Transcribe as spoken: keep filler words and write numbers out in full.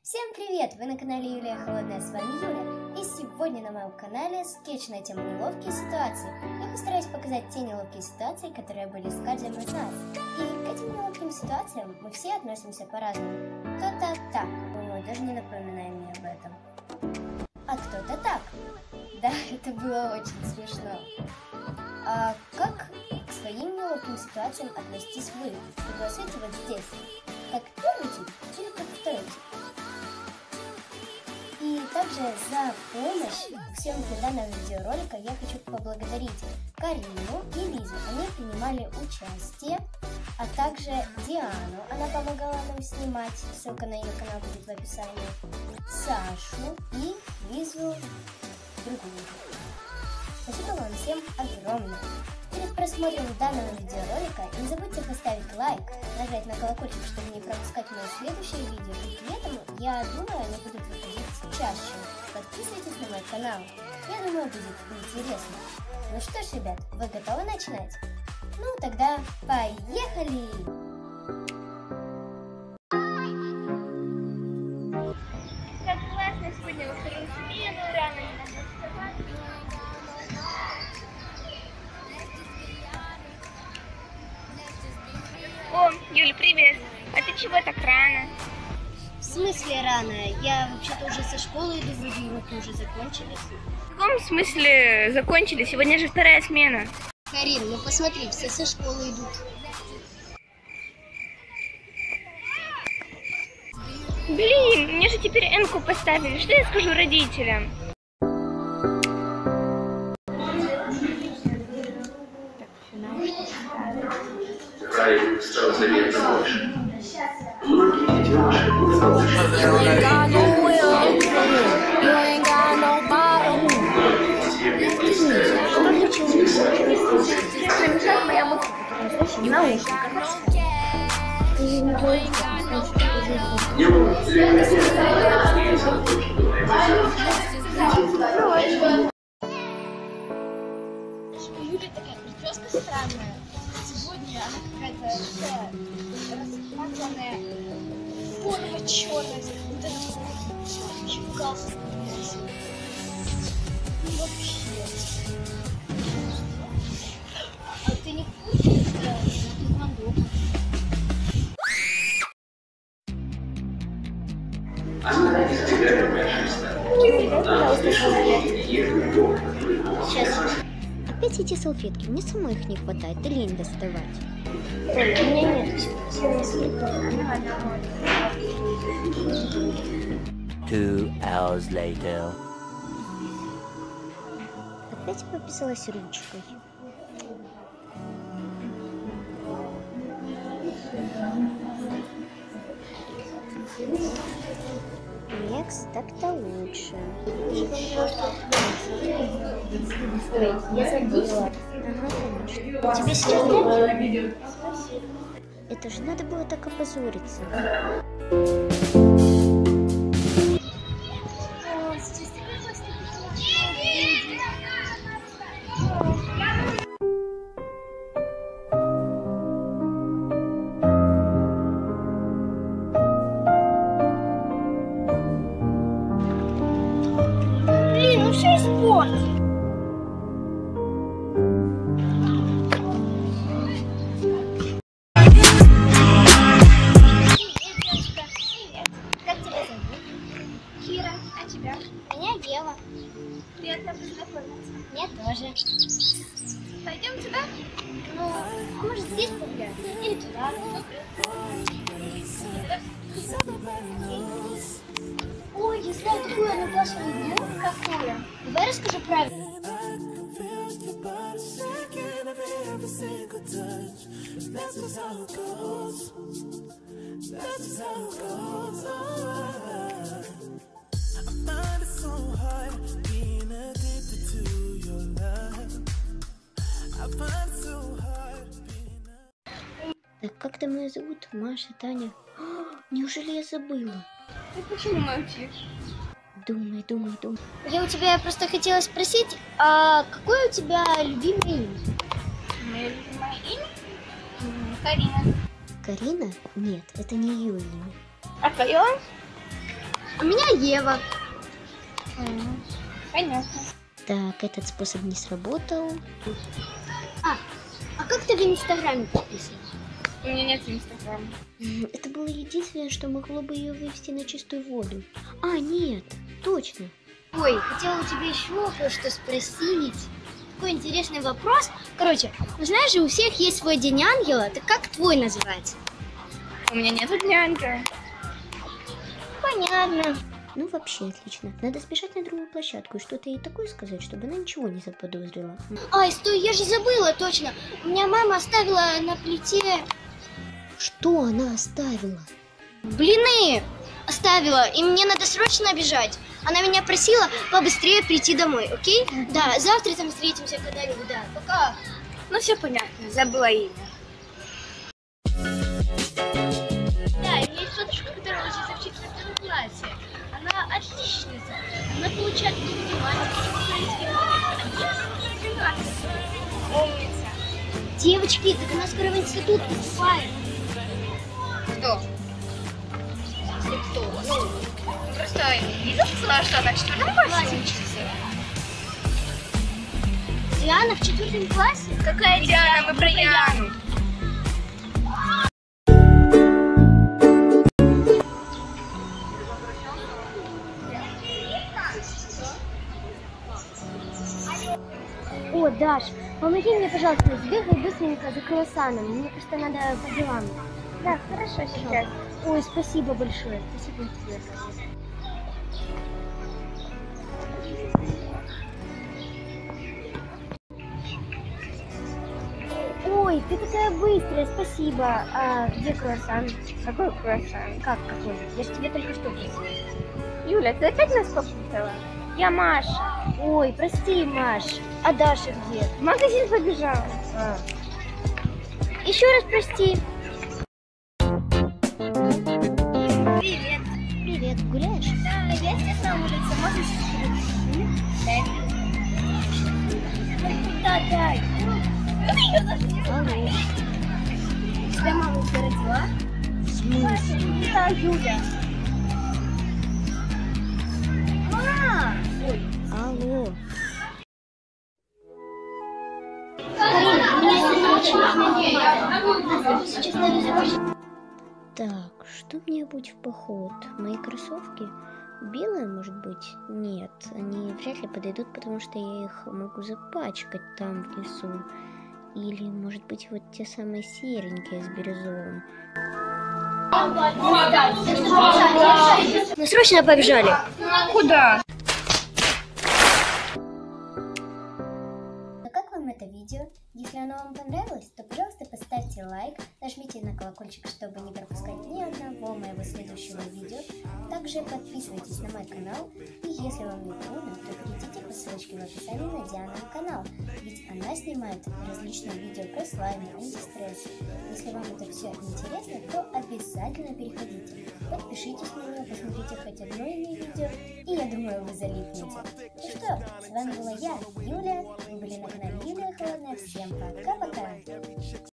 Всем привет! Вы на канале Юлия Холодная, с вами Юля. И сегодня на моем канале скетч на тему неловкие ситуации. Я постараюсь показать те неловкие ситуации, которые были с каждым из нас. И к этим неловким ситуациям мы все относимся по-разному. Кто-то так, думаю, даже не напоминай мне об этом. А кто-то так. Да, это было очень смешно. А как к своим неловким ситуациям относитесь вы? Пригласите вот здесь. Как первый тип или как второй тип? И также за помощь в съемке данного видеоролика я хочу поблагодарить Карину и Лизу. Они принимали участие, а также Диану. Она помогала нам снимать. Ссылка на ее канал будет в описании. Сашу и Лизу другую. Спасибо вам всем огромное. Перед просмотром данного видеоролика не забудьте поставить лайк, нажать на колокольчик, чтобы не пропускать мои следующие видео. И при этом, я думаю, они будут выходить чаще. Подписывайтесь на мой канал. Я думаю, будет интересно. Ну что ж, ребят, вы готовы начинать? Ну тогда поехали! Как классно сегодня во вторую смену, рано не надо вставать. О, Юля, привет! А ты чего так рано? В смысле рано? Я вообще-то уже со школы иду, вроде уроки уже закончились. В каком смысле закончили? Сегодня же вторая смена. Карин, ну посмотри, все со школы идут. Блин, мне же теперь энку поставили. Что я скажу родителям? Рай стал заметно больше. Многие детеныши Мешает моя музыка, которую я слышу в наушниках. Юля такая прическа странная. Сегодня она какая-то такая расплаканная, форма черная, вот это чукался. Ну вообще. А ты не куришь? Да, ты мандок. Она из тебя любая Она услышала ежели Бог. Сейчас. Опять эти салфетки, мне самой их не хватает, да лень доставать. Оля, у меня нет всего Two hours later. Опять пописалась ручкой. Некс, так-то лучше. Я забыла. Ага, конечно. Тебе сейчас нет? Это же надо было так опозориться. Блин, ну все испортил. Кира, а тебя? Меня Ева. Приятно познакомиться. Мне тоже. Пойдем туда? Ну, а может здесь погулять? Или туда? Ой, я знаю такую одноклассную игру. Какую? Давай расскажу правильно. Так как там меня зовут? Маша, Таня. О, неужели я забыла? Ты почему молчишь? Думай, думай, думай. Я у тебя просто хотела спросить, а какое у тебя любимое имя? Мое любимое имя? Карина. Карина? Нет, это не ее имя. А твое? А меня Ева. Понятно. Так, этот способ не сработал. А, а как ты в Инстаграме подписана? У меня нет инстаграма. М, Это было единственное, что могло бы ее вывести на чистую воду. А, нет, точно. Ой, хотела у тебя еще кое-что спросить. Такой интересный вопрос. Короче, ну знаешь же, у всех есть свой день ангела. Так как твой называется? У меня нету дня ангела. Понятно. Ну, вообще отлично. Надо сбежать на другую площадку и что-то ей такое сказать, чтобы она ничего не заподозрила. Ай, стой, я же забыла, точно. У меня мама оставила на плите Что она оставила? блины. Оставила, и мне надо срочно бежать. Она меня просила побыстрее прийти домой, окей? Да, завтра там встретимся когда-нибудь, да. Пока. Ну все понятно, забыла имя. Да, и у меня есть тетушка, которая учится в четвертом классе. Она отличница. Она получает много внимания. Умница. Девочки, так она скоро в институт поступает. Кто? Кто? Ну, Просто Лиза сказала, что она в четвертом классе учится. Диана в четвертом классе? Какая Диана? Мы про Яну. О, Даш, помоги мне, пожалуйста, сбегай быстренько за круассаном. Мне просто надо по делам. Да, хорошо, сейчас. Ой, спасибо большое. Спасибо тебе. Ой, ты такая быстрая, спасибо. А где круассан? Какой круассан? Как какой? Я же тебе только что просила. Юля, ты опять нас попутала? Я Маша. Ой, прости, Маш. А Даша где? В магазин побежала. А. Еще раз прости. Привет. Привет, гуляешь? Да, я здесь на улице. Можно сейчас? Да, дай. Алло. Тебя мама уже родила? В смысле? Да, Юля. А, ой. Алло. Так, что мне обуть в поход? Мои кроссовки? Белые, может быть? Нет, они вряд ли подойдут, потому что я их могу запачкать там в лесу. Или, может быть, вот те самые серенькие с бирюзовым. Мы срочно побежали. Куда? А как вам это видео? Если оно вам понравилось, то, пожалуйста, поставьте лайк, нажмите на колокольчик, чтобы не пропускать ни одного моего следующего видео. Также подписывайтесь на мой канал, и если вам не трудно, то перейдите по ссылочке в описании на Диану канал, ведь она снимает различные видео про слайм, антистресс. Если вам это все интересно, то обязательно переходите. Подпишитесь на меня, посмотрите хоть одно ее видео, и я думаю, вы залипнете. Ну что, с вами была я, Юля, вы были на канале Юлия Холодная. Всем пока-пока!